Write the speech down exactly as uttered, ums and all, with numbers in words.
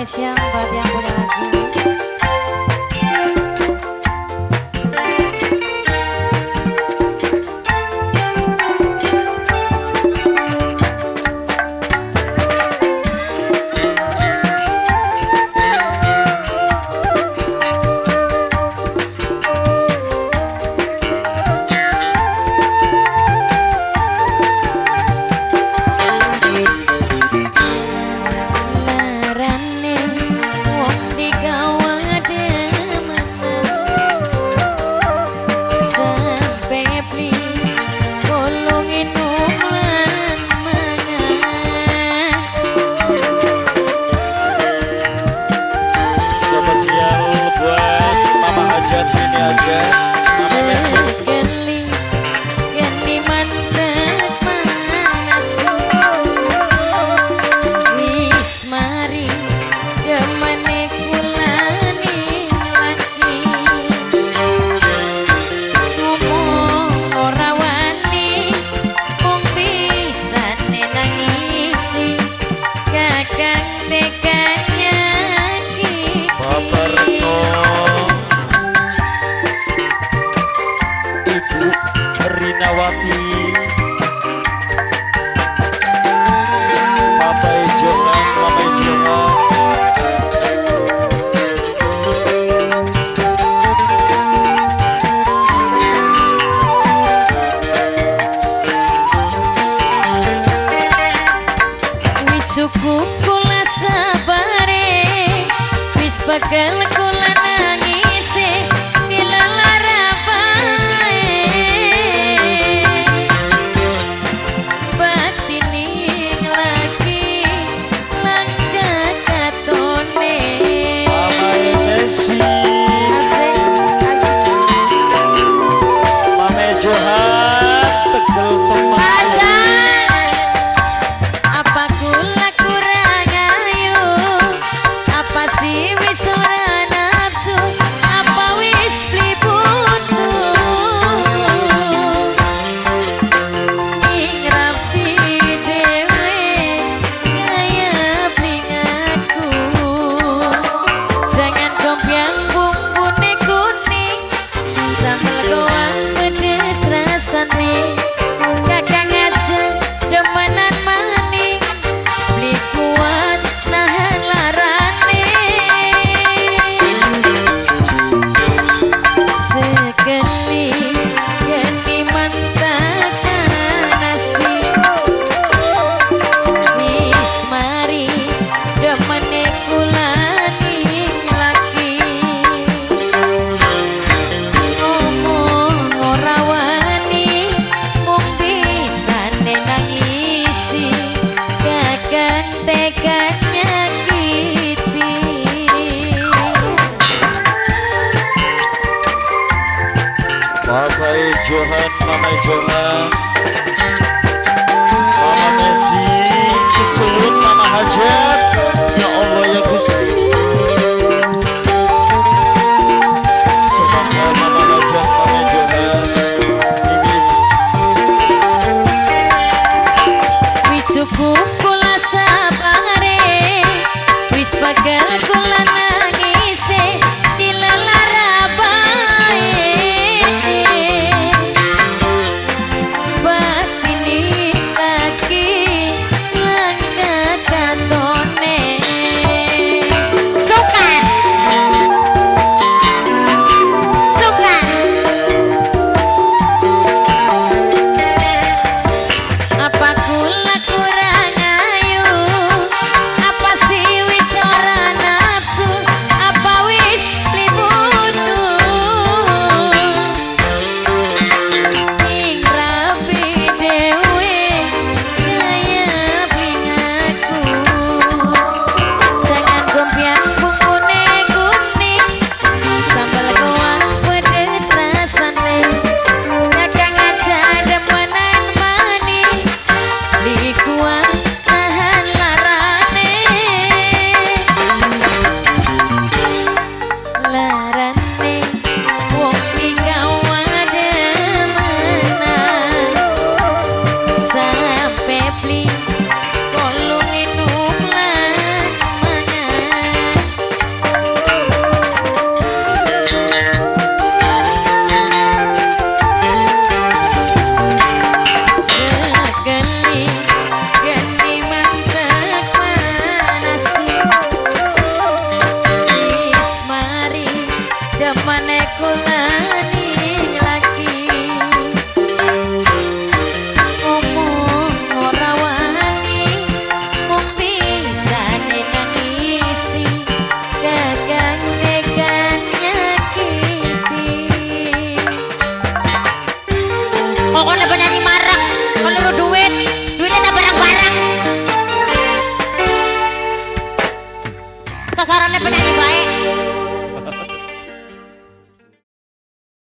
spesial buat yang punya lagu. Cukup kula sabare, wis bakal kula nangisi dilalara bae. Batini lagi langka katone. Mame Messi, asik asik. Mame Johan, Tegal teman. Bapak Johan, Mama Johan, Mama Messi, kesulut Mama Hajat, ya Allah ya Gusti. Semoga Mama Hajat, Mama Johan, ini wis cukup kula sabare, wis bakal kula nangisi dilalara bae. Apa sih wis ora nafsu sasarannya penyanyi baik.